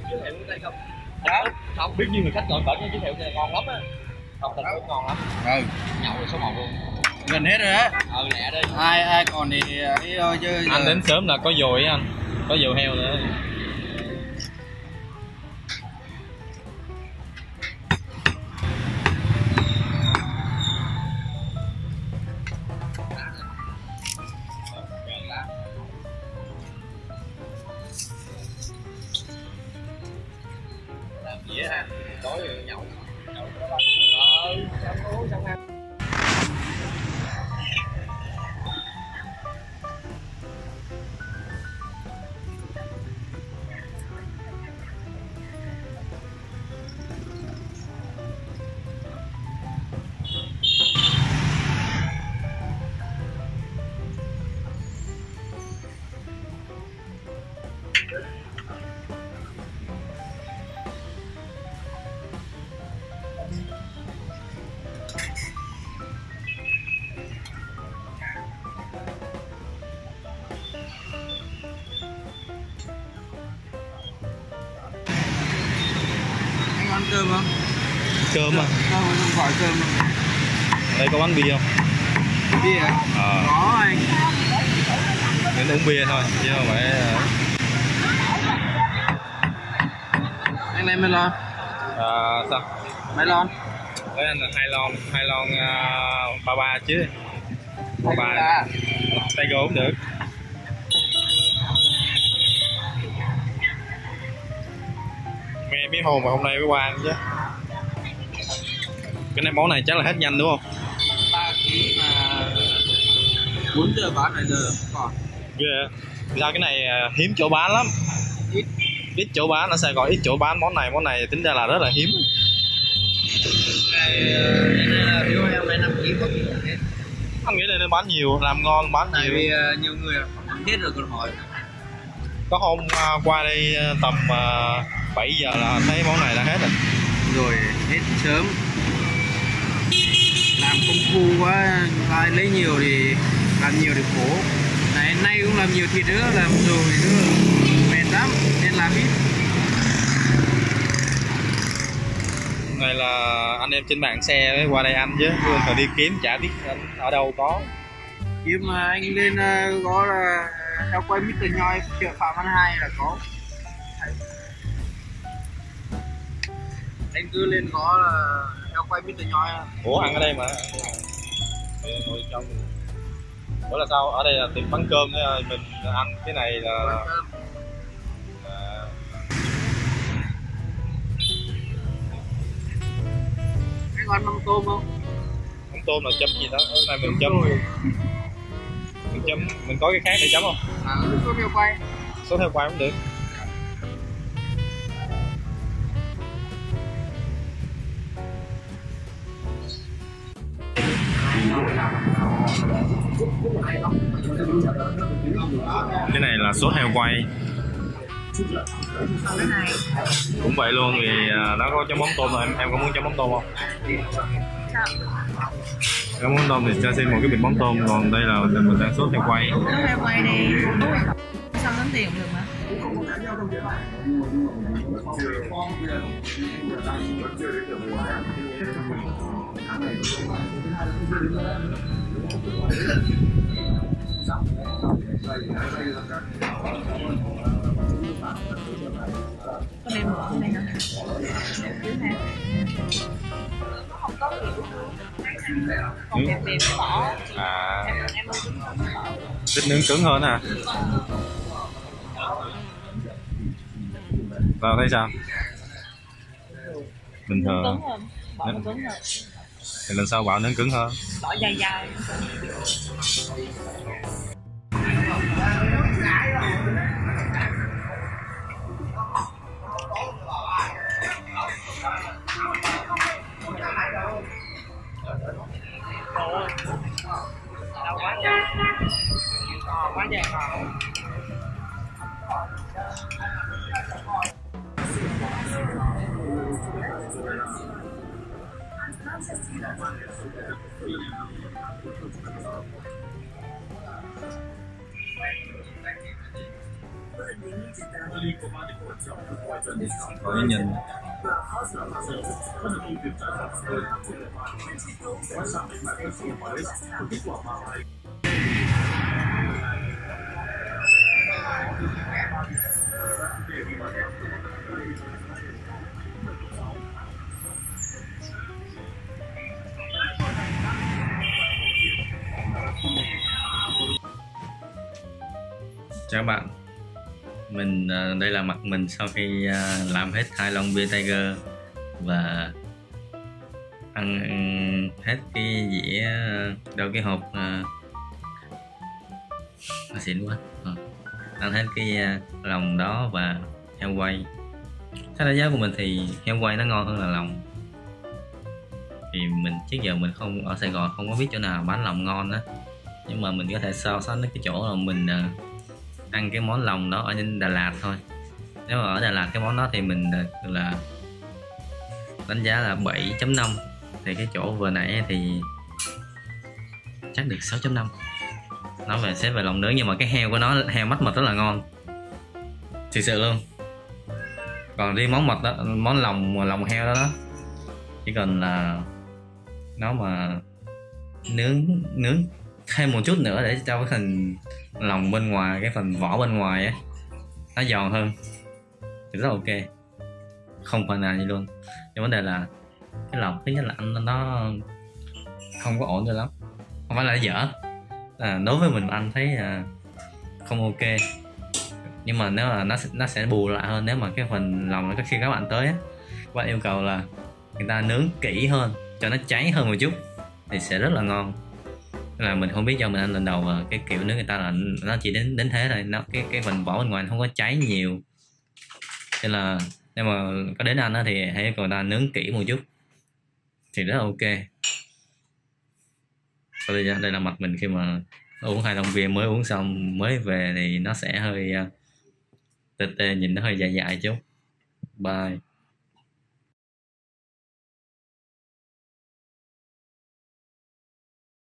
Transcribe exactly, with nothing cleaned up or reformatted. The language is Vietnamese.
giới thiệu đây không? Đó, không biết như người khách gọi cỡ giới thiệu này ngon lắm á. Không, thịt cũng ngon lắm. Ừ. Nhậu là số một luôn. Gần hết rồi á. Ừ, lẹ đi. Ai ai còn thì ấy thôi chứ. Anh đến sớm là có dồi á anh. Có dồi heo nữa. Làm gì á ha? Tối rồi nhậu. Nhậu đó. Ờ, xong uống xong ăn. Anh ăn cơm không? Cơm à? Không, không gọi cơm đâu. Đây có bánh bia không? Bia hả? Ờ. Có anh. Đến uống bia thôi chứ không phải. Anh lấy mấy lon? À, sao? Mấy lon? Đấy anh là hai lon, hai lon uh, ba ba chứ. Ba ba. Tay gỗ cũng được. Mẹ biết hồn mà hôm nay mới qua ăn chứ. Cái này món này chắc là hết nhanh đúng không? ba ký mà bốn giờ bán này giờ còn. Ghê. Yeah. Sao cái này hiếm chỗ bán lắm. Ít. Ít chỗ bán, ở Sài Gòn ít chỗ bán món này, món này tính ra là rất là hiếm. Này yêu em lấy năm ký có ký hết. Anh nghĩ là nên bán nhiều, làm ngon bán Tại nhiều. vì uh, nhiều người hết rồi còn hỏi. Có hôm uh, qua đây uh, tầm uh, bảy giờ là thấy món này đã hết rồi. Rồi hết sớm. Làm công phu quá, ai lấy nhiều thì làm nhiều thì khổ. Này nay cũng làm nhiều thịt nữa, làm rồi nữa mệt lắm nên làm ít. Này là anh em trên mạng xe mới qua đây ăn chứ, tôi phải đi kiếm chả biết ở đâu có. Kiếm mà anh lên uh, có là theo quay mít tơ nhoi chợ Phạm Văn Hai là có. Anh cứ lên có là theo quay mít tơ nhoi. Ủa ăn ở đây mà. Ngồi trong. Ủa là sao? Ở đây là tiệm bán cơm thôi, mình ăn cái này là. À. Anh có ăn mắm tôm không? Mắm tôm là chấm gì đó, cái này mình chấm. Mình chấm, mình có cái khác để chấm không? À, sốt heo quay. Sốt heo quay cũng được. Cái này là sốt heo quay. Cũng vậy luôn, thì nó có chấm mắm tôm rồi, em em có muốn chấm mắm tôm không? Có mắm tôm thì cho xin một cái bịch mắm tôm, còn đây là mình đang sốt heo quay. Sốt heo quay đi, xong tính tiền được mà. Có đem mỡ này hả? Còn đẹp đẹp bỏ. À, Em ơi cứng hơn bỏ. thích nướng cứng hơn à? Vào thấy sao? Bình thường. Cứng hơn, bỏ nó cứng hơn. Thì lần sau bảo nướng cứng hơn. Bỏ dai dai. Đau quá trời. Ờ, quá trời ờ. Khỏi nhìn. Chào các bạn, mình đây là mặt mình sau khi làm hết hai lon bia Tiger và ăn hết cái dĩa đâu cái hộp à, xịn quá à. Ăn hết cái lòng đó và heo quay. Theo đánh giá của mình thì heo quay nó ngon hơn là lòng, thì mình trước giờ mình không ở Sài Gòn không có biết chỗ nào bán lòng ngon á, nhưng mà mình có thể so sánh cái chỗ là mình ăn cái món lòng đó ở trên Đà Lạt thôi. Nếu mà ở Đà Lạt cái món đó thì mình là đánh giá là bảy chấm năm, thì cái chỗ vừa nãy thì chắc được sáu chấm năm. Nói về xếp về lòng nướng, nhưng mà cái heo của nó, heo mắt mật rất là ngon thực sự luôn. Còn riêng món mật đó, món lòng lòng heo đó, đó chỉ cần là nó mà nướng nướng thêm một chút nữa để cho cái phần lòng bên ngoài, cái phần vỏ bên ngoài á, nó giòn hơn thì rất ok, không phần nào gì luôn. Nhưng vấn đề là cái lòng thứ nhất là ăn nó không có ổn cho lắm, không phải là dở, à, đối với mình ăn thấy à, không ok. Nhưng mà nếu là nó nó sẽ bù lại hơn nếu mà cái phần lòng nó khi các bạn tới á, các bạn yêu cầu là người ta nướng kỹ hơn cho nó cháy hơn một chút thì sẽ rất là ngon. Là mình không biết, do mình ăn lần đầu và cái kiểu nướng người ta là nó chỉ đến đến thế thôi, nó cái cái phần vỏ bên ngoài không có cháy nhiều, nên là nếu mà có đến ăn đó thì hãy yêu cầu người ta nướng kỹ một chút thì rất là ok. Đây, đây là mặt mình khi mà uống hai lon bia, mới uống xong mới về thì nó sẽ hơi tê tê, nhìn nó hơi dại dại chút. Bye.